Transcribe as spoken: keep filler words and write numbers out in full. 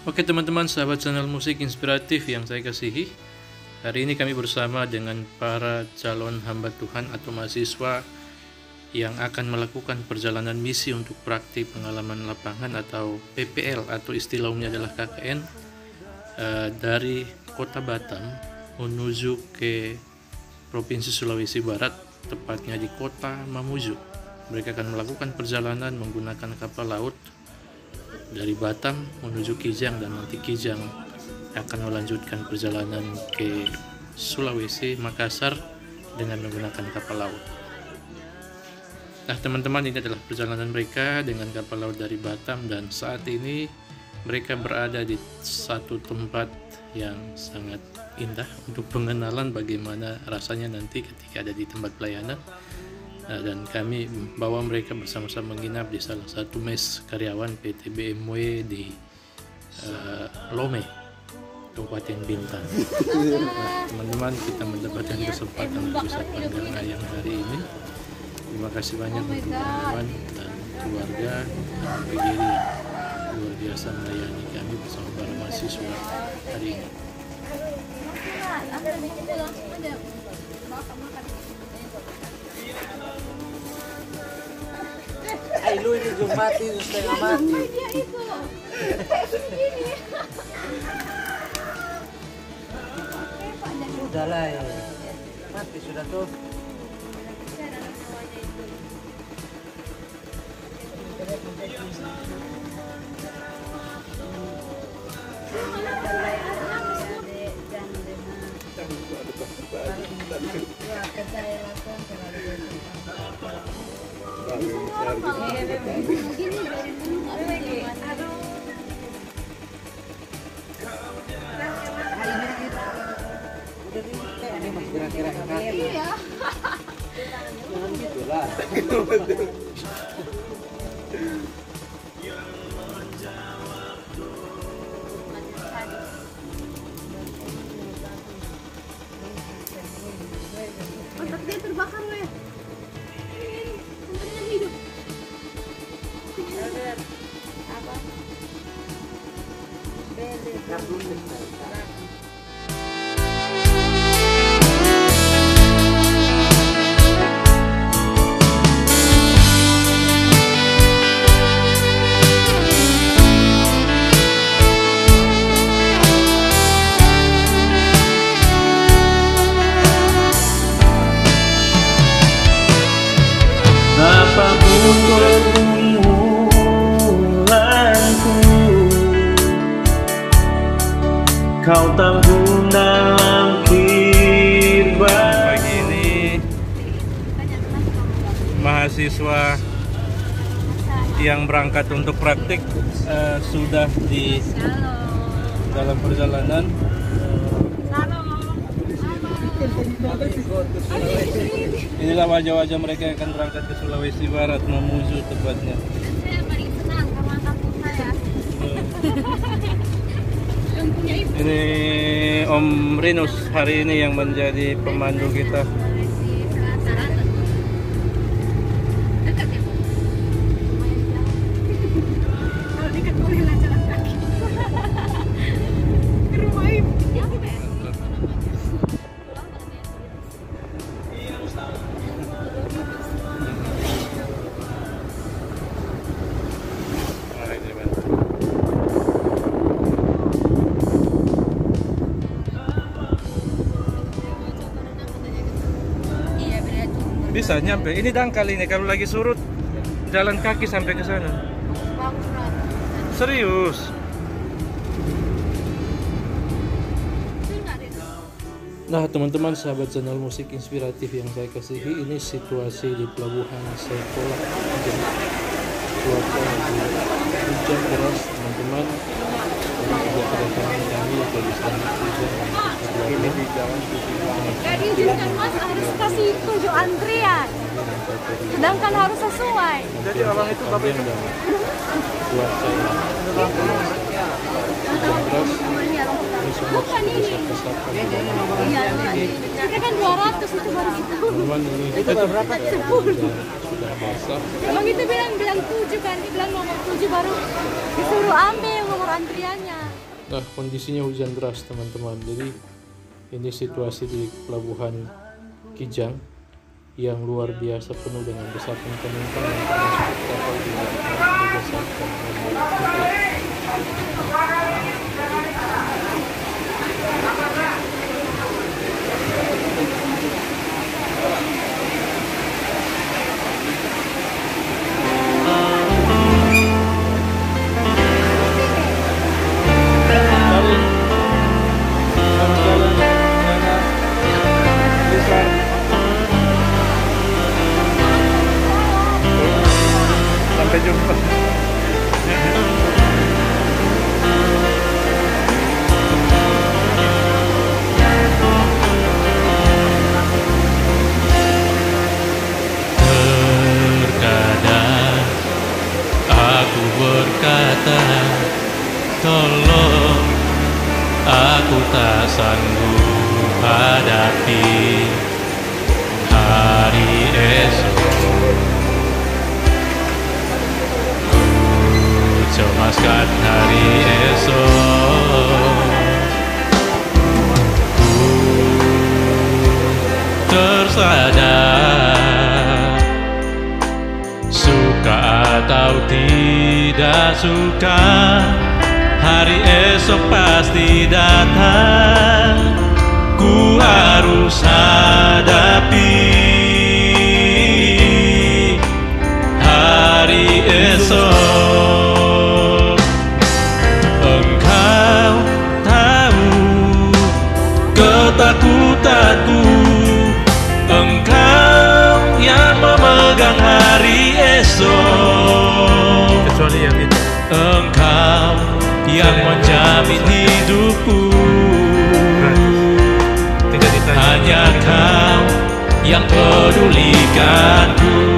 Oke teman-teman, sahabat channel musik inspiratif yang saya kasihi, hari ini kami bersama dengan para calon hamba Tuhan atau mahasiswa yang akan melakukan perjalanan misi untuk praktik pengalaman lapangan atau P P L atau istilah umumnya adalah K K N eh, dari kota Batam menuju ke Provinsi Sulawesi Barat, tepatnya di kota Mamuju. Mereka akan melakukan perjalanan menggunakan kapal laut dari Batam menuju Kijang, dan nanti Kijang akan melanjutkan perjalanan ke Sulawesi, Makassar dengan menggunakan kapal laut. Nah teman-teman, ini adalah perjalanan mereka dengan kapal laut dari Batam, dan saat ini mereka berada di satu tempat yang sangat indah untuk pengenalan bagaimana rasanya nanti ketika ada di tempat pelayanan. Nah, dan kami bawa mereka bersama-sama menginap di salah satu mes karyawan P T B M W di uh, Lome, Kabupaten Bintan. Nah, teman-teman, kita mendapatkan kesempatan untuk bisa panggang ayam hari ini. Terima kasih banyak untuk teman-teman dan keluarga dan P G R I yang luar biasa melayani kami bersama para mahasiswa hari ini. Ay, lu ini juga mati, setengah mati. Sudah lah ya. Mati sudah tuh. Kira-kira kaki. Jangan gitulah. Otak dia terbakar weh. Sebenarnya hidup. Apa? Beli. Apapun pergumulanku, kau tanggung dalam kirba. Pagi ini mahasiswa yang berangkat untuk praktik uh, sudah di dalam perjalanan. Inilah wajah-wajah mereka yang akan berangkat ke Sulawesi Barat, Mamuju tepatnya. Saya paling senang sama kampung saya. Ini Om Rinus hari ini yang menjadi pemandu kita. Bisa nyampe. Ini dangkal ini kalau lagi surut jalan kaki sampai ke sana. Serius. Nah teman-teman, sahabat channel musik inspiratif yang saya kasihi, ini situasi di pelabuhan Sekolah. Cuaca lagi hujan deras teman-teman. Juga kedatangan kami lagi sangat hujan. Ini di jalan Jadi izinkan mas harus kasih tujuh antrian, sedangkan harus sesuai. Jadi abang itu bapak itu cuaca yang deras. Ini semua pesat-pesat. Iya, kita kan dua ratus itu baru gitu. Teman-teman, ini Itu berapa? sepuluh. Sudah basah. Abang itu bilang bilang tujuh kan, dia bilang nomor tujuh baru disuruh ambil nomor antriannya. Nah, kondisinya hujan deras teman-teman. Jadi ini situasi di pelabuhan Kijang yang luar biasa penuh dengan desakan penumpang yang termasuk kapal di berdasarkan sampai jumpa. Terkadang aku berkata, tolong, aku tak sanggup hadapi hari esok. Cemaskan hari esok. Ku tersadar, suka atau tidak suka, hari esok pasti datang. Ku harus hadapi hari esok. Ketakutanku, engkau yang memegang hari esok. Kecuali yang itu. Engkau yang menjamin hidupku. Tidak ditanya. Hanya kau yang pedulikanku.